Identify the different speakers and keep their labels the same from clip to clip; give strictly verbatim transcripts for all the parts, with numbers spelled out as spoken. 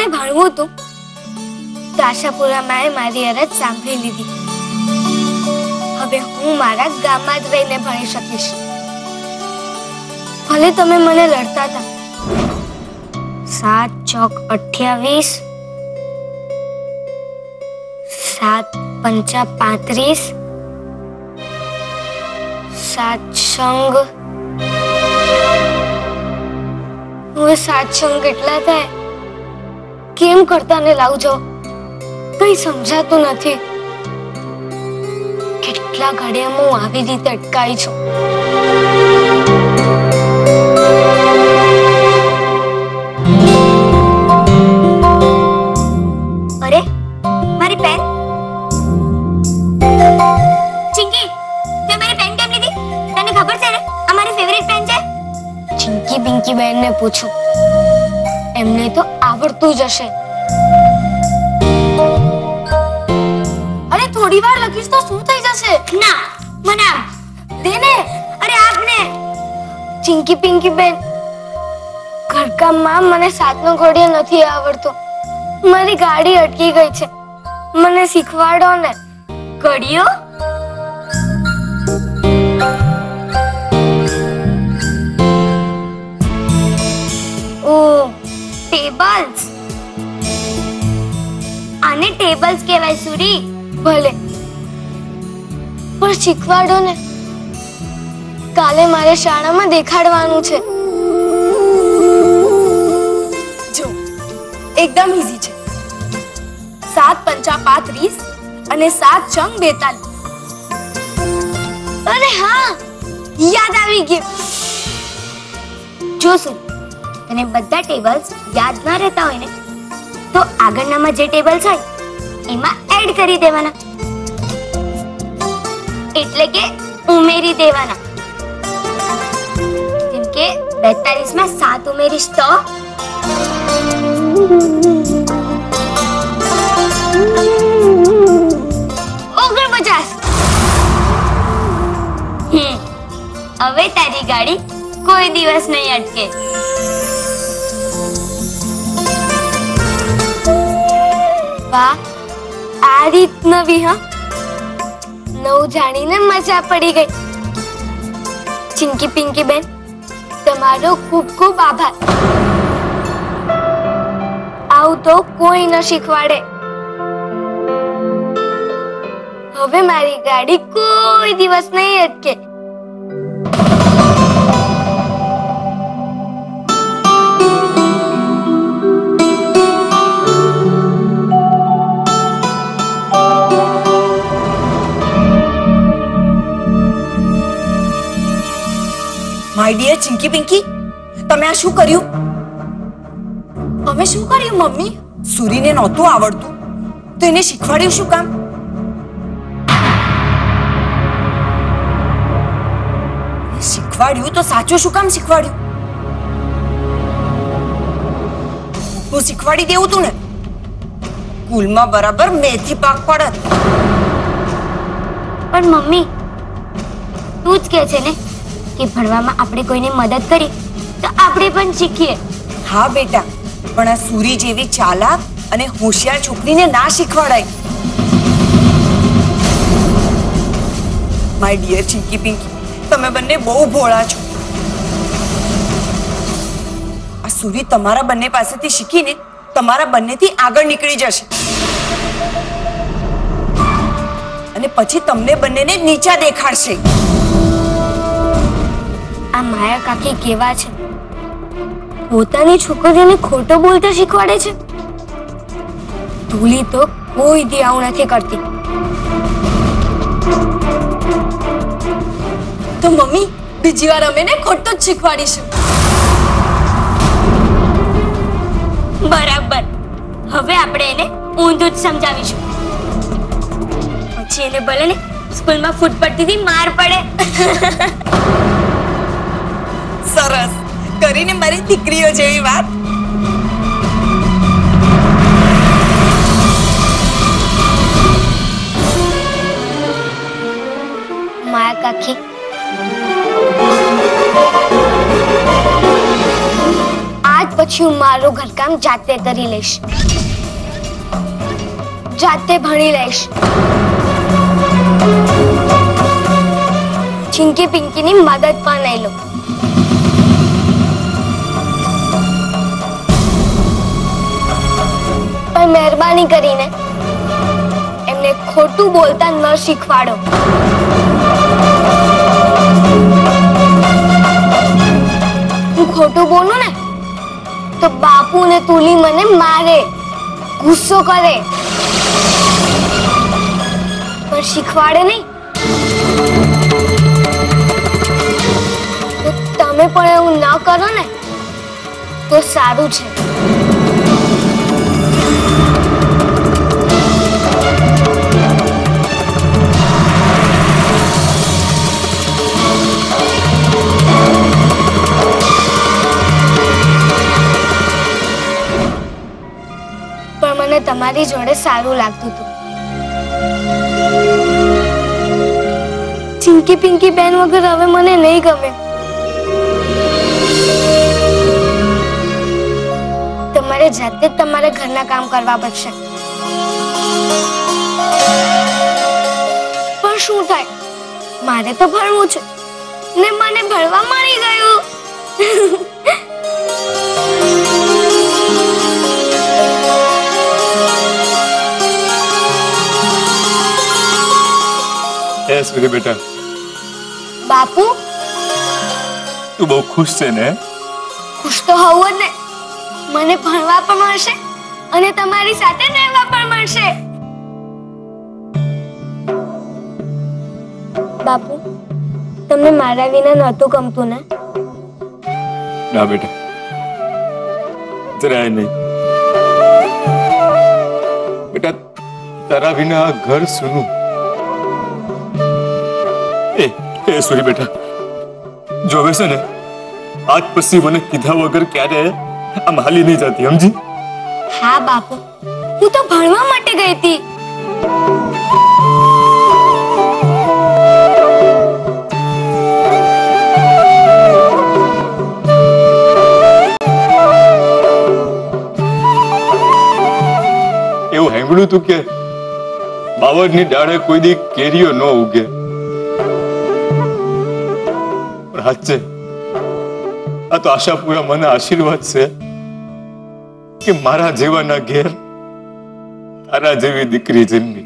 Speaker 1: મને ભણવું હતું તો આશાપુરા માએ મારી અરજ સાંભળી લીધી. હવે હું મારા ગામમાં જ રહીને ભણી શકીશ. ભલે તમે મને લડતા હતા. સાત ચોક અઠ્યાવીસ, સાત પંચા પાંત્રીસ, સાત સંગ હવે સાત સંગ કેટલા થાય કેમ કરતા ને લાવજો કઈ સમજાતું નથી. કેટલા ઘડિયામાં હું આવી રીતે અટકાઈ છું. અરે મારી પેન ચિંકી, તે મારી પેન કેમ લીધી? તને ખબર છે ને આ મારી ફેવરિટ પેન છે. ચિંકી પિંકી બેન ને પૂછું, એમને તો આવડતું જ હશે. અરે થોડી વાર લખીશ તો શું થઈ જશે? ના મને આપ દે ને. અરે આપને. ચિંકી પિંકી બેન, ઘરકામમાં મને સાતનો ઘડિયો નથી આવડતો. મારી ગાડી અટકી ગઈ છે, મને શીખવાડો ને. ઘડિયો? ઓ ટેબલ્સ. આને ટેબલ્સ કહેવાય સુરી. ભલે પણ શીખવાડો ને, કાલે મારે શાળામાં દેખાડવાનું છે.
Speaker 2: જો એકદમ ઈઝી છે. સાત પંચા પાંત્રીસ અને સાત ચંગ બેતાલીસ.
Speaker 1: અરે હા, યાદ આવી ગયું. જો શું તને બધા ટેબલ્સ યાદ ના રહેતા હોય ને તો આગળનામાં જે ટેબલ્સ હોય એમાં એડ કરી દેવાના, એટલે કે ઉમેરી દેવાના. જેમ કે બેતાલીસ માં સાત ઉમેરીશ તો ઓગણપચાસ. હમ હવે તારી ગાડી કોઈ દિવસ નહીં અટકે. વાહ, આ રીત નવી. હા, નવું જાણીને મજા પડી ગઈ. ચિંકી પિંકી બેન, તમારો ખૂબ ખૂબ આભાર. આવું તો કોઈ ન શીખવાડે. હવે મારી ગાડી કોઈ દિવસ નહીં અટકે.
Speaker 2: માય ડિયર ચિંકી પિંકી, તમે આ શું કર્યું?
Speaker 1: અમે શું કર્યું મમ્મી?
Speaker 2: સુરીને નહોતું આવડતું તો એને શીખવાડ્યું શું કામ? શીખવાડ્યું તો સાચું શું કામ શીખવાડ્યું? હું શીખવાડી દેવું તું ને, સ્કૂલમાં બરાબર મેથી પાક પડત.
Speaker 1: પણ મમ્મી, તું જ કહે છે ને કે ભણવામાં આપણે કોઈને મદદ કરી તો આપણે પણ શીખીએ.
Speaker 2: હા બેટા, પણ આ સુરી જેવી ચાલાક અને હોશિયાર છોકરીને ના શીખવાડાય. માય ડિયર ચિંકી પિંકી, તમે બંને બહુ ભોળા છો. આ સુરી તમારા બંને પાસેથી શીખીને તમારા બંનેથી આગળ નીકળી જશે અને પછી તમને બંનેને નીચા દેખાડશે.
Speaker 1: આ માયા કાકી કેવા છે? પોતાની છોકરીઓને ખોટો બોલતા શીખવાડે છે. ધૂલી તો કોઈ દી આવું નથી કરતી.
Speaker 2: તો મમ્મી, બીજી વાર અમે ને ખોટું જ શીખવાડીશું.
Speaker 1: બરાબર. હવે આપણે એને ઊંધું જ સમજાવીશું. પછી એને ભલે ને સ્કૂલમાં ફૂટ પડતીથી માર પડે.
Speaker 2: સરસ કરીને મારી દીકરીઓ જેવી વાત.
Speaker 1: માયા કાકી, આજ પછી પછી હું મારું ઘરકામ જાતે કરી લઈશ, જાતે ભણી લઈશ. ચિંકી પિંકીની મદદ પણ લઈ લો. પણ મહેરબાની કરીને એમને ખોટું બોલતા ન શીખવાડો. હું ખોટું બોલું ને તો બાપુ ને તુલી મને મારે, ગુસ્સો કરે, પણ શીખવાડે નહીં. તો તમે પણ એવું ન કરો ને તો સારું છે. પણ મને તમારી જોડે સારું લાગતું હતું. ચિંકી પિંકી બેન વગર હવે મને નહીં ગમે. તમારે જાતે જ તમારા ઘરના કામ કરવા પડશે. પણ શું થાય, મારે તો ભણવું છે ને મને ભણવા મળી ગયું.
Speaker 3: એ સૂર્ય બેટા,
Speaker 1: બાપુ
Speaker 3: તું બહુ ખુશ છે ને?
Speaker 1: ખુશ તો હોવું જ ને. મને ભણવા પણ મળશે અને તમારી સાથે રહેવા પણ મળશે. બાપુ, તમને મારા વિના નહોતું ગમતું ને?
Speaker 3: ના બેટા, જરાય નહીં. બેટા, તારા વિના આ ઘર સૂનું. એ એ સૂર્ય બેટા, જોવે છે ને, આજ પછી મને કીધા વગર ક્યારે આમ હાલી નહીં જતી, સમજી?
Speaker 1: હા બાપુ, હું તો ભણવા માટે ગઈ હતી.
Speaker 3: એવું સાંભળ્યું તું કે બાવળની ડાળે કોઈ દી કેરીઓ ન ઉગે. સાચે આ તો આશાપુરા મને આશીર્વાદ છે કે મારા જેવાના ઘેર તારા જેવી દીકરી જન્મી.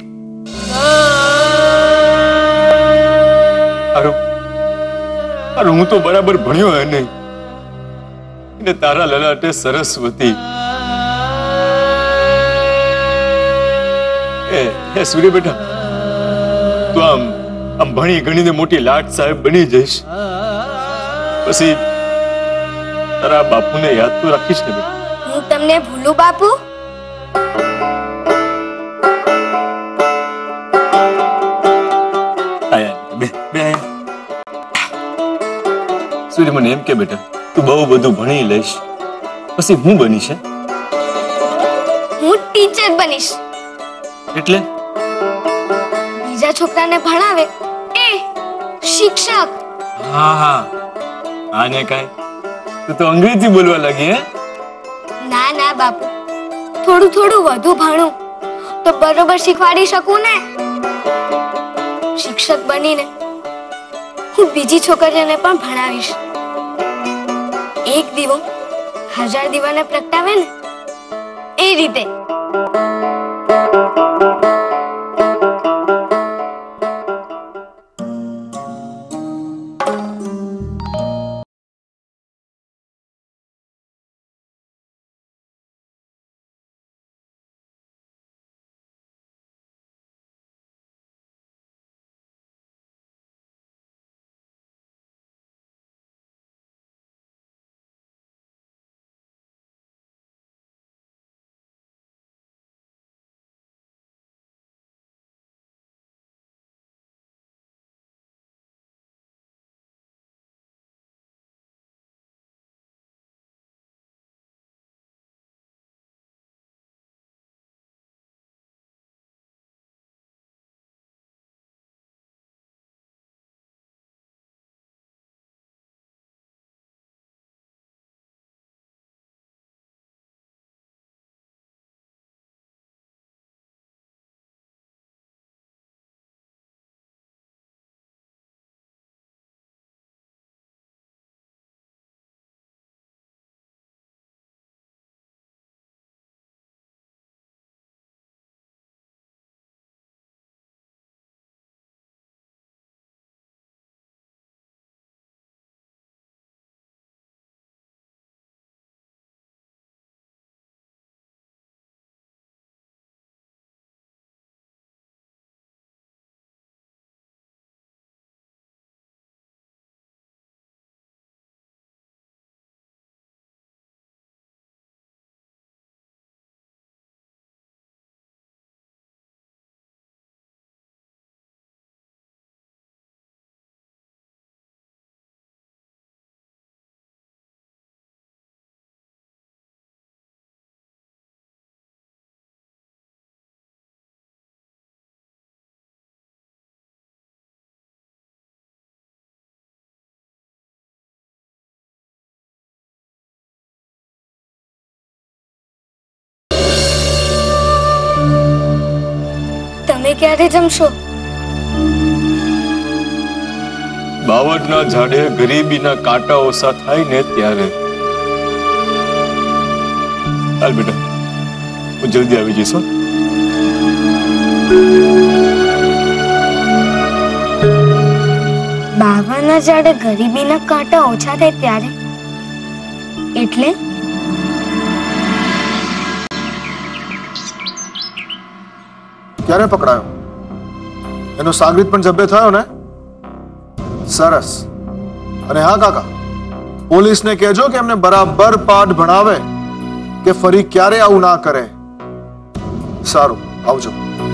Speaker 3: અરે અરે હું તો બરાબર ભણ્યો હે નહીં, અને તારા લલાટે સરસ્વતી. એ એ સૂર્ય બેટા, તું આમ આમ ભણી ગણીને મોટી લાટ સાહેબ બની જઈશ, પછી તારા બાપુને યાદ તો રાખીશ ને બેટા?
Speaker 1: હું તમને ભૂલું બાપુ?
Speaker 3: આયા બે બે આયા. સૂર્ય મને એમ કે બેટા, તું બહુ બધું ભણી લઈશ પછી હું બનીશ?
Speaker 1: હું ટીચર બનીશ.
Speaker 3: એટલે
Speaker 1: બીજા છોકરાને ભણાવે એ શિક્ષક.
Speaker 3: હા હા, આને કાઈ તું તો અંગ્રેજી બોલવા લાગી હે?
Speaker 1: ના ના બાપુ, થોડું થોડું વધુ ભણું તો બરોબર શીખવાડી શકું ને. શિક્ષક બનીને હું બીજી છોકરીઓને પણ ભણાવીશ. એક દીવો હજાર દીવાને પ્રગટાવે ને એ રીતે. તમે ક્યારે જમશો?
Speaker 3: બાવળના ઝાડે ગરીબીના કાંટા ઓછા થાય ને ત્યારે. હાલ બેટા, હું જલ્દી આવી જઈશ. હો.
Speaker 1: બાવળના ઝાડે ગરીબીના કાંટા ઓછા થાય ત્યારે એટલે
Speaker 4: ક્યારે પકડાયો? એનો સાગરીત પણ જબ્બે થયો ને? સરસ. અને હા કાકા, પોલીસને કહેજો કે એમને બરાબર પાઠ ભણાવે કે ફરી ક્યારે આવું ના કરે. સારું, આવજો.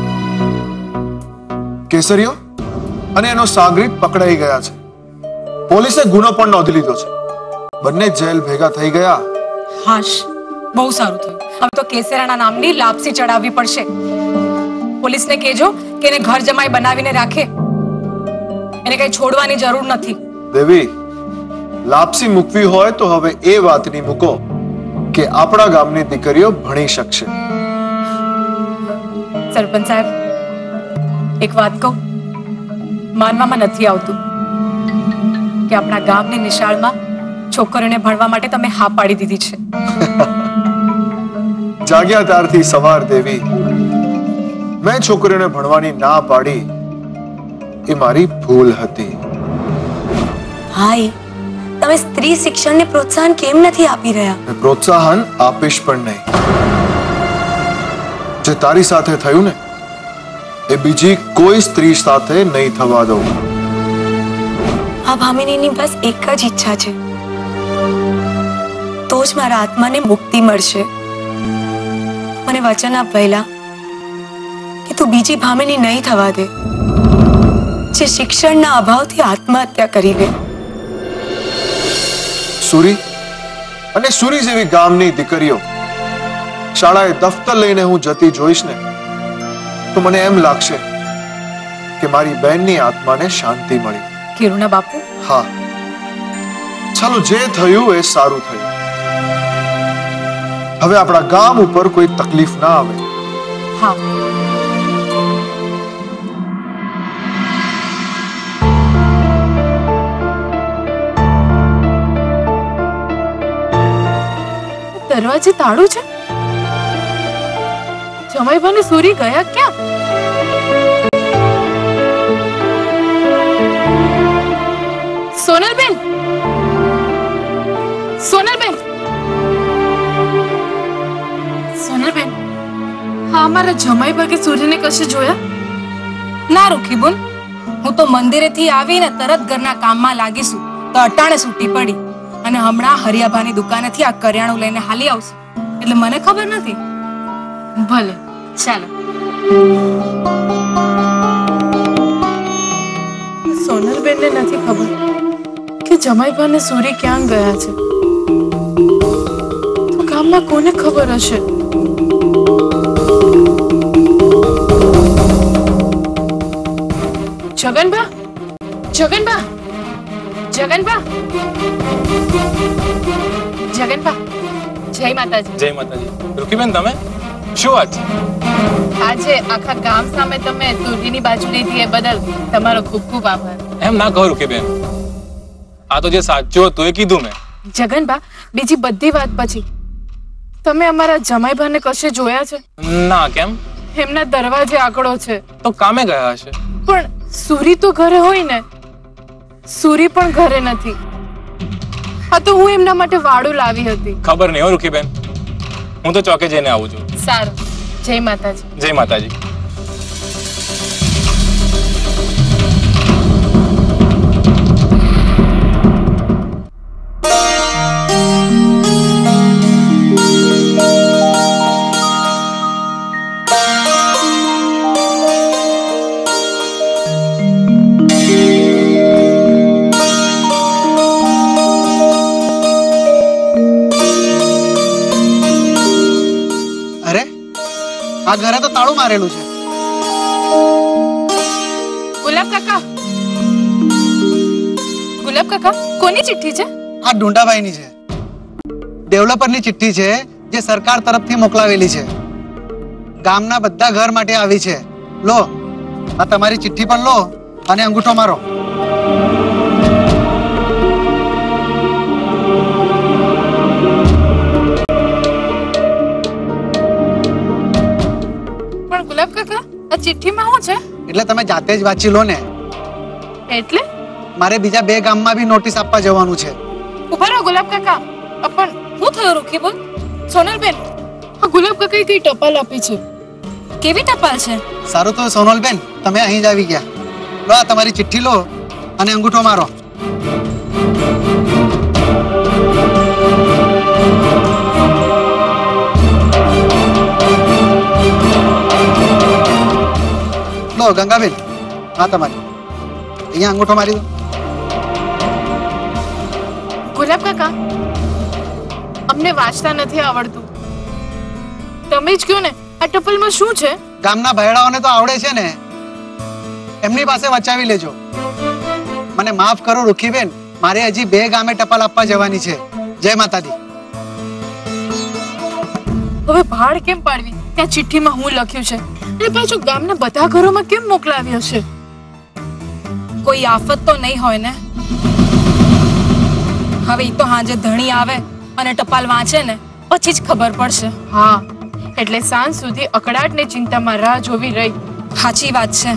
Speaker 4: કેસરીઓ અને એનો સાગરીત પકડાઈ ગયા છે. પોલીસે ગુનો પણ નોંધી લીધો છે. બંને જેલ ભેગા થઈ ગયા.
Speaker 5: હાશ, બહુ સારું થયું. હવે તો કેસરાના નામની લાપસી ચડાવવી પડશે. પોલીસને કહેજો કે એને ઘર જમાઈ બનાવીને રાખે. એને કઈ છોડવાની જરૂર નથી.
Speaker 4: દેવી, લાપસી મૂકવી હોય તો હવે એ વાતની મૂકો કે આપણા ગામની દીકરીઓ ભણી શકશે.
Speaker 5: સરપંચ સાહેબ, એક વાત કહું, માનવામાં નથી આવતું કે આપણા ગામની નિશાળમાં છોકરીઓને ભણવા માટે તમે હા પાડી દીધી છે.
Speaker 4: જાગ્યા ત્યારથી સવાર દેવી, મેં છોકરીઓને ભણવાની ના પાડી એ મારી ભૂલ હતી.
Speaker 2: ભાઈ, તમે સ્ત્રી શિક્ષણને પ્રોત્સાહન કેમ નથી આપી રહ્યા?
Speaker 4: મેં પ્રોત્સાહન આપીશ પણ નહીં. જે તારી સાથે થયું ને એ બીજી કોઈ સ્ત્રી સાથે નહીં થવા દઉં.
Speaker 2: આ ભામિનીની બસ એક જ ઈચ્છા છે, તો જ મારા આત્માને મુક્તિ મળશે. મને વચન આપ પહેલા કે તું બીજી ભામિની નહીં થવા દે, જે શિક્ષણના અભાવથી આત્મહત્યા કરી લે.
Speaker 4: સુરી અને સુરી જેવી ગામની દીકરીઓ શાળાએ દફતર લઈને હું જતી જોઈશ ને તો મને એમ લાગશે કે મારી બહેનની આત્માને શાંતિ મળી.
Speaker 5: કિરુના બાપુ,
Speaker 4: હા, ચાલો, જે થયું એ સારું થયું. હવે આપણા ગામ ઉપર કોઈ તકલીફ ના આવે.
Speaker 5: હા. દરવાજે તાળું છે. જમાઈભાને સુરી ગયા ક્યાં? સોનલબેન, સોનલબેન, સોનલબેન, હા, અમારા જમાઈભા કે સૂર્યને કશે જોયા?
Speaker 6: ના રૂખી બોલ, હું તો મંદિરેથી આવીને તરત ઘરના કામમાં લાગીશું તો અટાણે છૂટી પડી અને હમણાં હરિયાભાની દુકાનેથી આ કરિયાણું લઈને હાલી આવશું, એટલે મને ખબર નથી.
Speaker 5: ભલે, ચાલો. સોનલબેનને નથી ખબર કે જમાઈભાને સૂરી ક્યાં ગયા છે. તો ગામમાં કોને ખબર હશે? જગનભા, જગનભા, જગનભા, જગનભા, જય માતાજી.
Speaker 7: જય માતાજી. રૂકીબેન, તમે શું વાત છે?
Speaker 5: આજે આખા ગામ સામે તમે તુર્ગીની બાજુ લીધી એ બદલ તમારો ખૂબ ખૂબ આભાર.
Speaker 7: એમ ના કહો રૂકીબેન, આ તો જે સાચું હતું એ કીધું મેં.
Speaker 5: જગનભા, બીજી બધી વાત પછી, તમે અમારા જમાઈભાને કશે જોયા છે?
Speaker 7: ના, કેમ?
Speaker 5: એમના દરવાજે આંકડો છે.
Speaker 7: તો કામે ગયા હશે.
Speaker 5: પણ સુરી તો ઘરે હોય ને? સુરી પણ ઘરે નથી. આ તો હું એમના માટે વાડું લાવી હતી.
Speaker 7: ખબર નહીં હો રૂકીબેન, હું તો ચોકે જઈને આવું છું.
Speaker 5: સારું, જય માતાજી.
Speaker 7: જય માતાજી.
Speaker 8: આ ઘરે તો તાળું મારેલું છે.
Speaker 5: ગુલાબ કાકા, ગુલાબ કાકા, કોની ચિઠ્ઠી છે?
Speaker 8: આ ઢુંડાભાઈની છે. ડેવલપરની ચિઠ્ઠી છે જે સરકાર તરફથી મોકલાવેલી છે. ગામના બધા ઘર માટે આવી છે. લો, આ તમારી ચિઠ્ઠી પણ લો અને અંગૂઠો મારો.
Speaker 6: પણ ગુલાબ કાકા આ ચિઠ્ઠીમાં શું છે?
Speaker 8: એટલે તમે જાતે જ વાંચી લો ને.
Speaker 6: એટલે
Speaker 8: મારે બીજા બે ગામમાં બી નોટિસ આપવા જવાનું છે.
Speaker 6: ઉભા રહો ગુલાબ કાકા. પણ શું થયું રૂખીબુન? સોનલબેન, આ ગુલાબ કાકાએ કઈ ટપાલ આપી છે. કેવી ટપાલ છે?
Speaker 8: સારું તો સોનલબેન, તમે અહીં જ આવી ગયા. લો આ તમારી ચિઠ્ઠી લો અને અંગૂઠો મારો. લો ગંગાબેન, હા તમારી અહીંયા અંગૂઠો મારી દો.
Speaker 6: ગુલાબ કાકા, અમને વાંચતા નથી આવડતું. તમે જ કહો ને આ ટપાલમાં શું છે?
Speaker 8: ગામના ભયડાઓને તો આવડે છે ને, એમની પાસે વચાવી લેજો. મને માફ કરો રૂખીબેન, મારે હજી બે ગામે ટપાલ આપવા જવાની છે. જય માતાજી.
Speaker 6: હવે ભાડ કેમ પાડવી? ત્યાં ચિઠ્ઠીમાં હું લખ્યું છે અને પાછું ગામના બધા ઘરોમાં કેમ મોકલાવી હશે? કોઈ આફત તો નહીં હોય ને? હવે ઈ તો હાંજે ધણી આવે અને ટપાલ વાંચે ને પછી જ ખબર પડશે. હા, એટલે સાંજ સુધી અકળાટ ને ચિંતામાં રાહ જોવી રહી. સાચી વાત છે.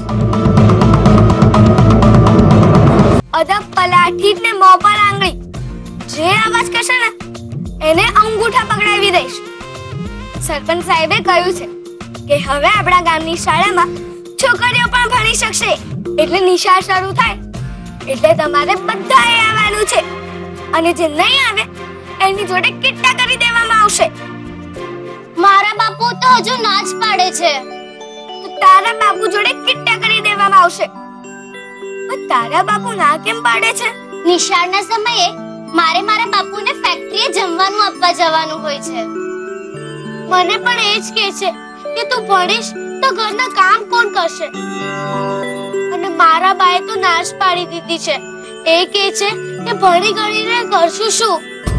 Speaker 1: અદબ પલાઠી ને મોં પર આંગળી જે અવાજ કરશે ને એને અંગૂઠા પકડાવી દઈશ. સરપંચ સાહેબે કહ્યું છે કે હવે આપણા ગામની શાળામાં છોકરીઓ પણ ભણી શકશે. એટલે નિશાળ શરૂ થાય એટલે તમારે બધાએ આવવાનું છે અને જે નહીં આવે એની જોડે કિટ્ટા કરી દેવામાં આવશે.
Speaker 9: મારા બાપુ તો હજુ ના જ પાડે છે.
Speaker 1: તો તારા બાપુ જોડે કિટ્ટા કરી દેવામાં આવશે. પણ તારા બાપુ ના કેમ પાડે છે?
Speaker 9: નિશાળના સમયે મારે મારા બાપુને ફેક્ટરીએ જમવાનું આપવા જવાનું હોય છે.
Speaker 1: મને પણ એ જ કહે છે કે તું ભણીશ તો ઘરના કામ કોણ કરશે? અને મારા બાએ તો નાશ પાડી દીધી છે. એ કહે છે કે ભણી ગણીને કરશું શું?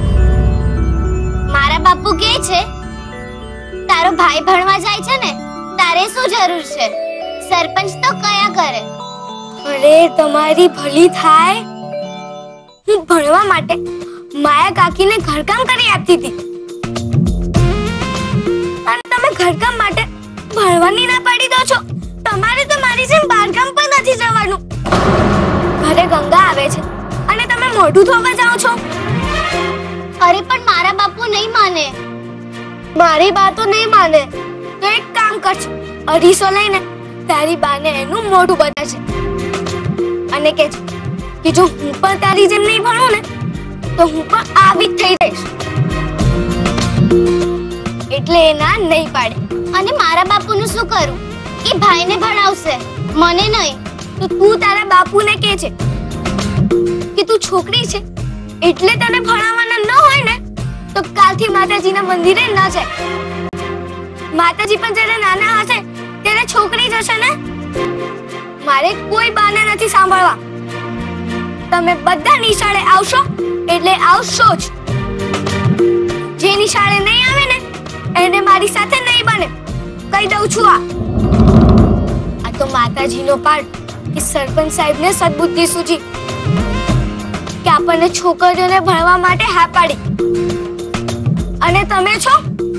Speaker 9: મારા બાપુ કહે છે તારો ભાઈ ભણવા જાય છે ને, તારે શું જરૂર છે? સરપંચ તો કયા કરે.
Speaker 1: અરે તમારી ભલી થાય. હું ભણવા માટે માયા કાકીને ઘરકામ કરી આપતી હતી અને તમે ઘરકામ માટે ભણવાની ના પાડી દો છો. તમારે તો મારી જેમ બહારગામ પણ નથી જવાનું. ઘરે ગંગા આવે છે અને તમે મોઢું ધોવા જાઓ છો.
Speaker 9: અરે પણ મારા બાપુ નહીં માને.
Speaker 1: મારી બા તો નહીં માને તો એક કામ કરજો, અઢીસો લઈને તારી બાને એનું મોઢું બતાવજે અને કહેજો કે જો હું પણ તારી જેમ નહીં ભણું ને તો હું પણ આવી જ થઈ જઈશ. એટલે એના નહીં પાડે.
Speaker 9: અને મારા બાપુનું શું કરું? એ ભાઈને ભણાવશે, મને નહીં.
Speaker 1: તો તું તારા બાપુને કહે છે કે તું છોકરી છે એટલે તને ભણાવવાના ન હોય ને તો કાલથી માતાજીના મંદિરે ન જાય. માતાજી પણ જ્યારે નાના હશે ત્યારે છોકરી જ હશે ને. મારે કોઈ બાને નથી સાંભળવા. તમે બધા નિશાળે આવશો એટલે આવશો જ. જે નિશાળે નહીં આવે ને એને મારી સાથે નહીં બને, કહી દઉં છું. આ આ તો માતાજીનો પાઠ કે સરપંચ સાહેબને સદબુદ્ધિ સૂજી કે આપણને છોકરીઓને ભણવા માટે હા પાડી અને તમે છો